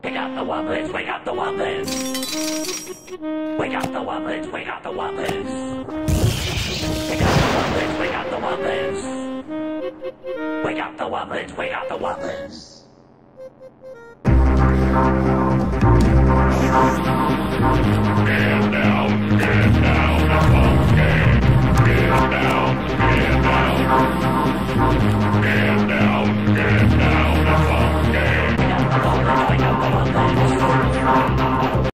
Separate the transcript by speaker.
Speaker 1: Wake up the Wumblins, wake up the Wumblins. Wake up the Wumblins, wake up the Wumblins. Wake up the Wumblins, wake up the Wumblins. Wake up the Wumblins, wake up the Wumblins.